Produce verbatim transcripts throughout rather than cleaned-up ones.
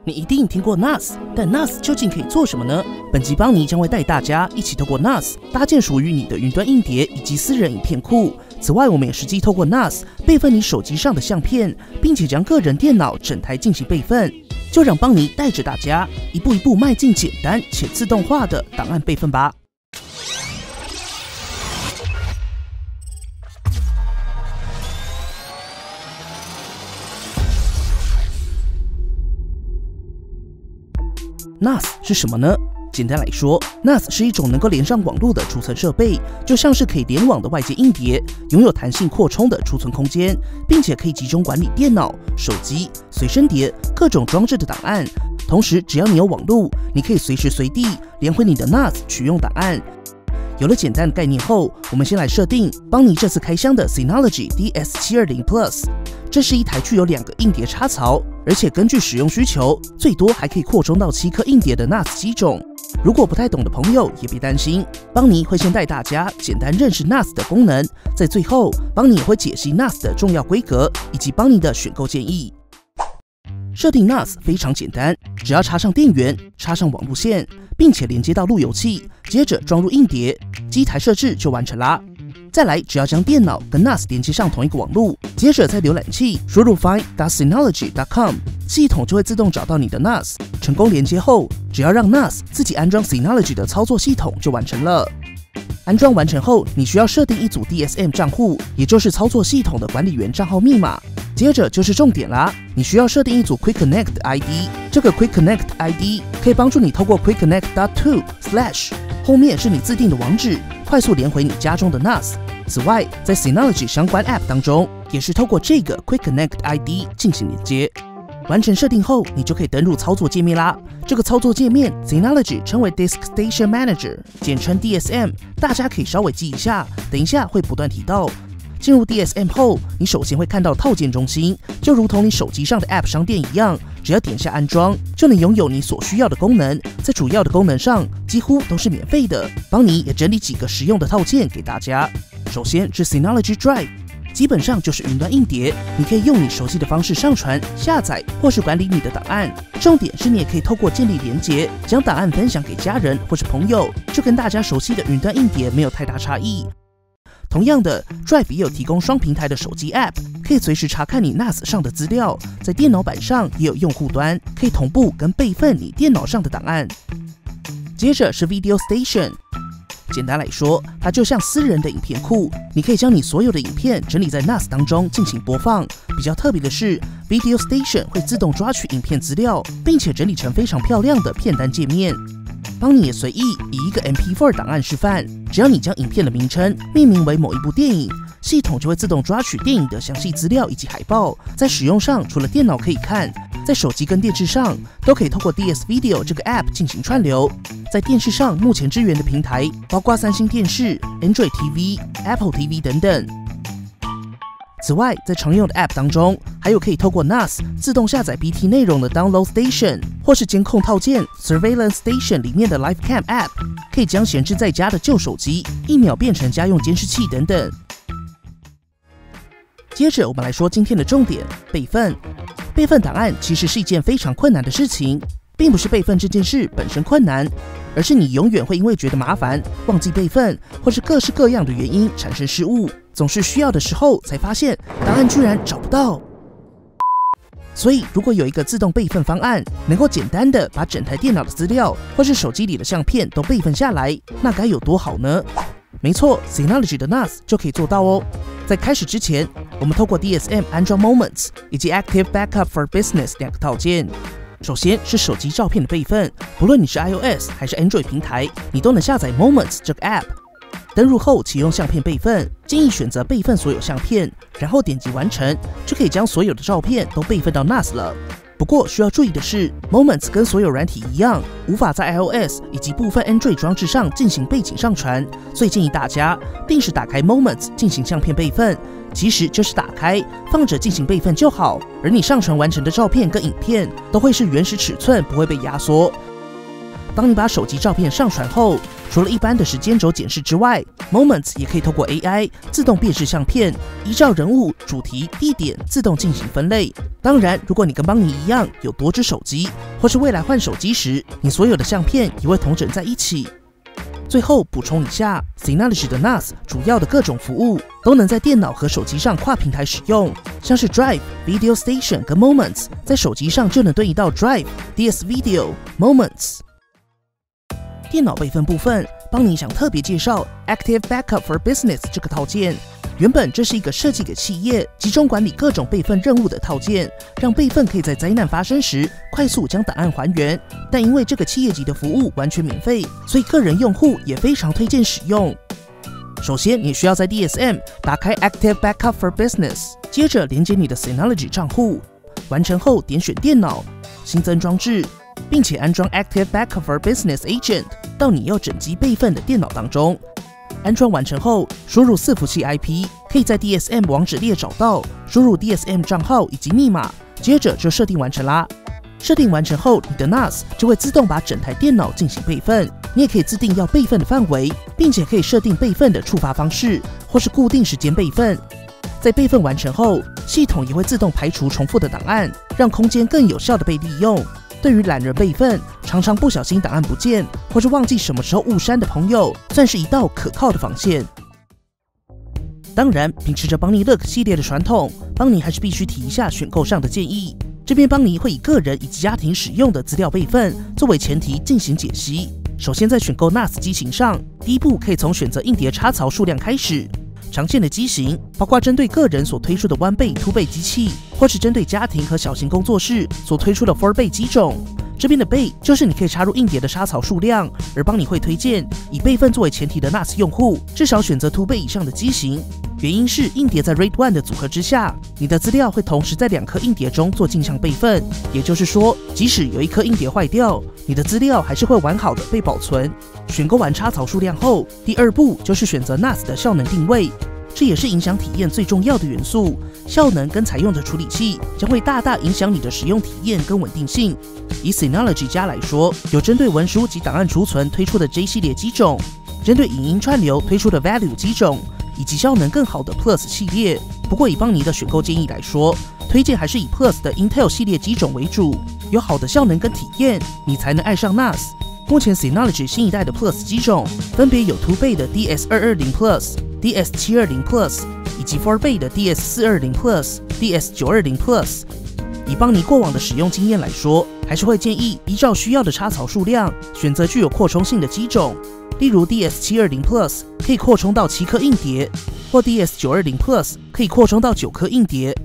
你一定听过 N A S， 但 N A S 究竟可以做什么呢？本集邦尼将会带大家一起透过 N A S 搭建属于你的云端硬碟以及私人影片库。此外，我们也实际透过 N A S 备份你手机上的相片，并且将个人电脑整台进行备份。就让邦尼带着大家一步一步迈进简单且自动化的档案备份吧。N A S 是什么呢？简单来说 ，N A S 是一种能够连上网络的储存设备，就像是可以联网的外接硬碟，拥有弹性扩充的储存空间，并且可以集中管理电脑、手机、随身碟各种装置的档案。同时，只要你有网络，你可以随时随地连回你的 N A S 取用档案。有了简单的概念后，我们先来设定邦尼这次开箱的 Synology D S 七二零 Plus。这是一台具有两个硬碟插槽，而且根据使用需求，最多还可以扩充到七颗硬碟的 N A S 机种。如果不太懂的朋友也别担心，邦尼会先带大家简单认识 N A S 的功能，在最后，邦尼也会解析 N A S 的重要规格以及邦尼的选购建议。设定 N A S 非常简单，只要插上电源，插上网路线，并且连接到路由器，接着装入硬碟，机台设置就完成啦。再来，只要将电脑跟 N A S 连接上同一个网路，接着在浏览器输入 find dot synology dot com， 系统就会自动找到你的 N A S。成功连接后，只要让 N A S 自己安装 Synology 的操作系统就完成了。安装完成后，你需要设定一组 D S M 账户，也就是操作系统的管理员账号密码。接着就是重点啦，你需要设定一组 Quick Connect I D。这个 Quick Connect I D 可以帮助你透过 Quick Connect dot to slash 后面是你自定的网址，快速连回你家中的 N A S。此外，在 Synology 相关 App 当中，也是透过这个 Quick Connect I D 进行连接。完成设定后，你就可以登入操作界面啦。这个操作界面 Synology 称为 Disk Station Manager， 简称 D S M， 大家可以稍微记一下，等一下会不断提到。进入 D S M 后，你首先会看到套件中心，就如同你手机上的 App 商店一样，只要点下安装，就能拥有你所需要的功能。在主要的功能上，几乎都是免费的。邦尼也整理几个实用的套件给大家。首先是 Synology Drive， 基本上就是云端硬碟，你可以用你熟悉的方式上传、下载或是管理你的档案。重点是你也可以透过建立连结，将档案分享给家人或是朋友，就跟大家熟悉的云端硬碟没有太大差异。同样的 ，Drive 也有提供双平台的手机 App， 可以随时查看你 N A S 上的资料。在电脑版上也有用户端，可以同步跟备份你电脑上的档案。接着是 Video Station， 简单来说，它就像私人的影片库，你可以将你所有的影片整理在 N A S 当中进行播放。比较特别的是 ，Video Station 会自动抓取影片资料，并且整理成非常漂亮的片单界面。邦尼也随意以一个 M P 四 档案示范，只要你将影片的名称命名为某一部电影，系统就会自动抓取电影的详细资料以及海报。在使用上，除了电脑可以看，在手机跟电视上都可以透过 D S Video 这个 App 进行串流。在电视上目前支援的平台包括三星电视、Android T V、Apple T V 等等。此外，在常用的 App 当中，还有可以透过 N A S 自动下载 B T 内容的 Download Station， 或是监控套件 Surveillance Station 里面的 Live Cam App， 可以将闲置在家的旧手机一秒变成家用监视器等等。接着，我们来说今天的重点——备份。备份档案其实是一件非常困难的事情，并不是备份这件事本身困难，而是你永远会因为觉得麻烦，忘记备份，或是各式各样的原因产生失误。总是需要的时候才发现档案居然找不到。所以，如果有一个自动备份方案，能够简单的把整台电脑的资料或是手机里的相片都备份下来，那该有多好呢？没错 ，Synology 的 N A S 就可以做到哦。在开始之前，我们透过 D S M 安装 Moments 以及 Active Backup for Business 两个套件。首先是手机照片的备份，不论你是 iOS 还是 Android 平台，你都能下载 Moments 这个 App。登入后启用相片备份，建议选择备份所有相片，然后点击完成，就可以将所有的照片都备份到 N A S 了。不过需要注意的是 ，Moments 跟所有软体一样，无法在 iOS 以及部分 Android 装置上进行背景上传，所以建议大家定时打开 Moments 进行相片备份。其实就是打开放着进行备份就好，而你上传完成的照片跟影片都会是原始尺寸，不会被压缩。当你把手机照片上传后，除了一般的时间轴检视之外 ，Moments 也可以透过 A I 自动辨识相片，依照人物、主题、地点自动进行分类。当然，如果你跟邦尼一样有多只手机， 或是未来换手机时，你所有的相片也会统整在一起。最后补充一下 ，Synology 的 N A S 主要的各种服务都能在电脑和手机上跨平台使用，像是 Drive、Video Station 跟 Moments， 在手机上就能对应到 Drive、D S Video、Moments。电脑备份部分，帮你想特别介绍 Active Backup for Business 这个套件。原本这是一个设计给企业集中管理各种备份任务的套件，让备份可以在灾难发生时快速将档案还原。但因为这个企业级的服务完全免费，所以个人用户也非常推荐使用。首先，你需要在 D S M 打开 Active Backup for Business， 接着连接你的 Synology 账户，完成后点选电脑，新增装置，并且安装 Active Backup for Business Agent 到你要整机备份的电脑当中。安装完成后，输入伺服器 I P， 可以在 D S M 网址列找到，输入 D S M 账号以及密码，接着就设定完成啦。设定完成后，你的 N A S 就会自动把整台电脑进行备份。你也可以自定要备份的范围，并且可以设定备份的触发方式，或是固定时间备份。在备份完成后，系统也会自动排除重复的档案，让空间更有效的被利用。对于懒人备份，常常不小心档案不见，或是忘记什么时候误删的朋友，算是一道可靠的防线。当然，秉持着邦尼 Look 系列的传统，邦尼还是必须提一下选购上的建议。这边邦尼会以个人以及家庭使用的资料备份作为前提进行解析。首先，在选购 N A S 机型上，第一步可以从选择硬碟插槽数量开始。常见的机型包括针对个人所推出的 One 倍、Two 倍机器，或是针对家庭和小型工作室所推出的 Four 倍机种。这边的倍就是你可以插入硬碟的插槽数量，而邦尼会推荐以备份作为前提的 N A S 用户至少选择 Two 倍以上的机型。原因是硬碟在 RAID 一 的组合之下，你的资料会同时在两颗硬碟中做镜像备份，也就是说，即使有一颗硬碟坏掉，你的资料还是会完好的被保存。选购完插槽数量后，第二步就是选择 N A S 的效能定位，这也是影响体验最重要的元素。效能跟采用的处理器将会大大影响你的使用体验跟稳定性。以 Synology 家来说，有针对文书及档案储存推出的 J 系列机种，针对影音串流推出的 Value 机种，以及效能更好的 Plus 系列。不过以邦尼的选购建议来说，推荐还是以 Plus 的 Intel 系列机种为主，有好的效能跟体验，你才能爱上 N A S。目前 Synology 新一代的 Plus 机种分别有 Two 倍的 D S 二二零 Plus、D S 七二零 Plus， 以及 Four 倍的 D S 四二零 Plus、D S 九二零 Plus。以邦尼过往的使用经验来说，还是会建议依照需要的插槽数量，选择具有扩充性的机种。例如 D S 七二零 Plus 可以扩充到七颗硬碟，或 D S 九二零 Plus 可以扩充到九颗硬碟。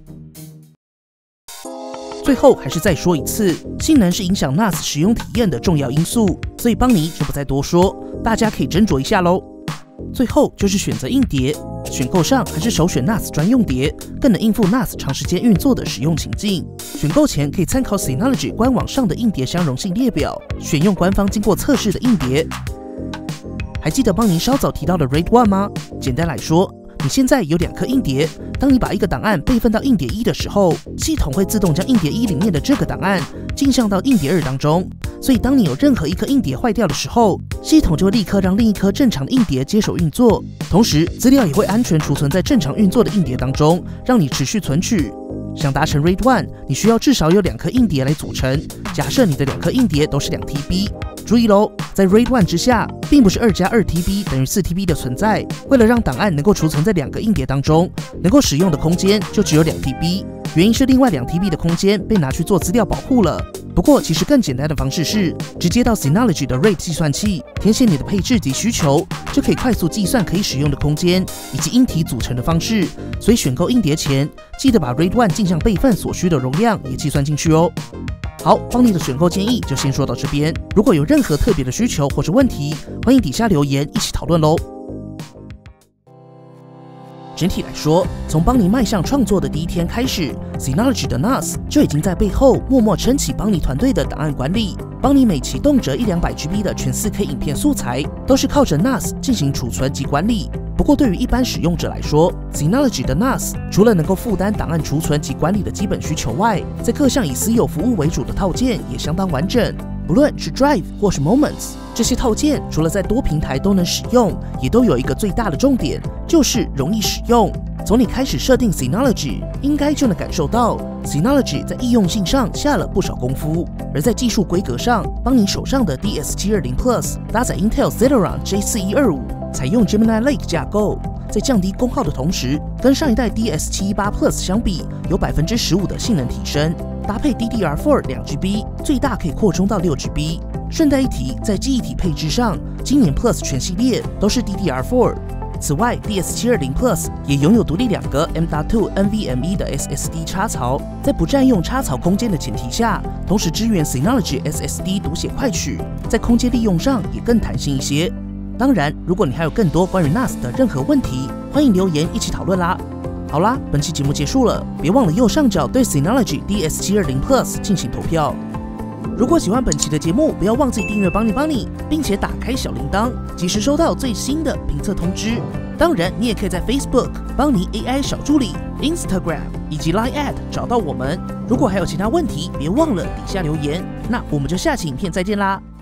最后还是再说一次，性能是影响 N A S 使用体验的重要因素，所以邦尼就不再多说，大家可以斟酌一下咯。最后就是选择硬碟，选购上还是首选 N A S 专用碟，更能应付 N A S 长时间运作的使用情境。选购前可以参考 Synology 官网上的硬碟相容性列表，选用官方经过测试的硬碟。还记得邦尼稍早提到的 RAID 一 吗？简单来说，你现在有两颗硬碟，当你把一个档案备份到硬碟一的时候，系统会自动将硬碟一里面的这个档案镜像到硬碟二当中。所以当你有任何一颗硬碟坏掉的时候，系统就会立刻让另一颗正常的硬碟接手运作，同时资料也会安全储存在正常运作的硬碟当中，让你持续存取。想达成 RAID 一，你需要至少有两颗硬碟来组成。假设你的两颗硬碟都是两 T B， 注意咯，在 RAID 一之下，并不是二加二 T B 等于四 T B 的存在。为了让档案能够储存在两个硬碟当中，能够使用的空间就只有两 T B。原因是另外两 T B 的空间被拿去做资料保护了。不过，其实更简单的方式是直接到 Synology 的 RAID 计算器填写你的配置及需求，就可以快速计算可以使用的空间以及硬体组成的方式。所以选购硬碟前，记得把 RAID 一 镜像备份所需的容量也计算进去哦。好，邦尼的选购建议就先说到这边。如果有任何特别的需求或是问题，欢迎底下留言一起讨论喽。整体来说，从邦尼迈向创作的第一天开始 ，Synology 的 N A S 就已经在背后默默撑起邦尼团队的档案管理。邦尼每期动辄一两百 G B 的全 四 K 影片素材，都是靠着 N A S 进行储存及管理。不过，对于一般使用者来说 ，Synology 的 N A S 除了能够负担档案储存及管理的基本需求外，在各项以私有服务为主的套件也相当完整。不论是 Drive 或是 Moments， 这些套件除了在多平台都能使用，也都有一个最大的重点，就是容易使用。 从你开始设定 Synology， 应该就能感受到 Synology 在易用性上下了不少功夫，而在技术规格上，帮你手上的 D S 七二零 Plus 搭载 Intel Celeron J 四一二五，采用 Gemini Lake 架构，在降低功耗的同时，跟上一代 D S 七一八 Plus 相比，有 百分之十五 的性能提升。搭配 D D R 四 两 G B， 最大可以扩充到六 G B。顺带一提，在记忆体配置上，今年 Plus 全系列都是 D D R 四。此外 ，D S 七二零 Plus 也拥有独立两个 M 点二 NVMe 的 S S D 插槽，在不占用插槽空间的前提下，同时支援 Synology S S D 读写快取，在空间利用上也更弹性一些。当然，如果你还有更多关于 N A S 的任何问题，欢迎留言一起讨论啦。好啦，本期节目结束了，别忘了右上角对 Synology D S 七二零 Plus 进行投票。如果喜欢本期的节目，不要忘记订阅帮你帮你，并且打开小铃铛，及时收到最新的评测通知。当然，你也可以在 Facebook 帮你 A I 小助理、Instagram 以及 Line at 找到我们。如果还有其他问题，别忘了底下留言。那我们就下期影片再见啦！